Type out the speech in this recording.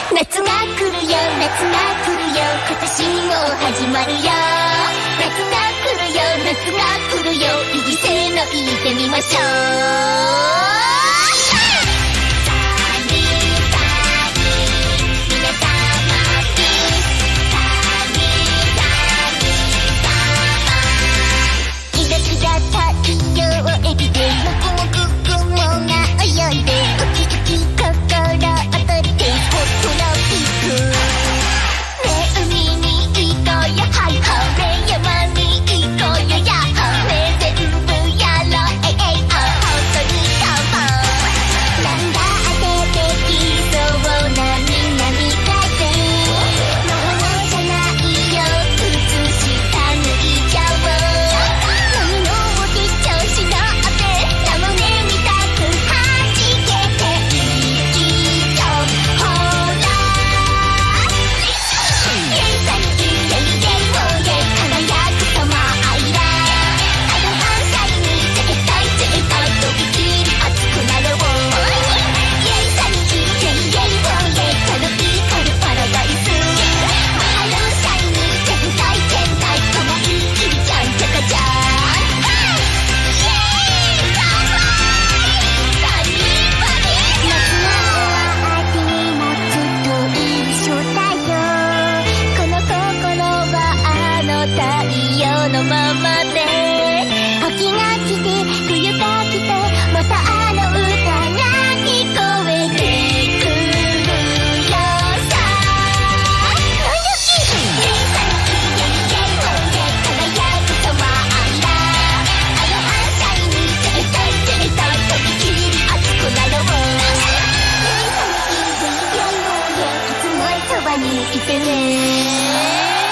夏が来るよ、夏が来るよ、今年も始まるよ。夏が来るよ、夏が来るよ、いいせーの言ってみましょう。のままで秋が来て冬が来てまたあの歌が聞こえてくるよさ。イエイサニイエイイエイ輝くサマーだ。あの反対に冷たい冷たいとびきり熱くなろう。イエイサニイエイイエイいつもそばにいてね。